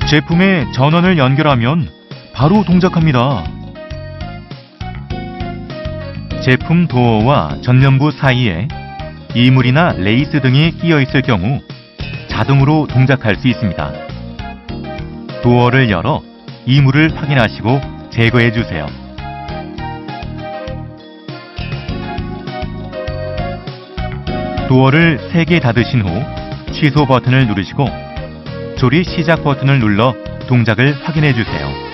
제품에 전원을 연결하면 바로 동작합니다. 제품 도어와 전면부 사이에 이물이나 레이스 등이 끼어 있을 경우 자동으로 동작할 수 있습니다. 도어를 열어 이물을 확인하시고 제거해 주세요. 도어를 3개 닫으신 후 취소 버튼을 누르시고 조리 시작 버튼을 눌러 동작을 확인해 주세요.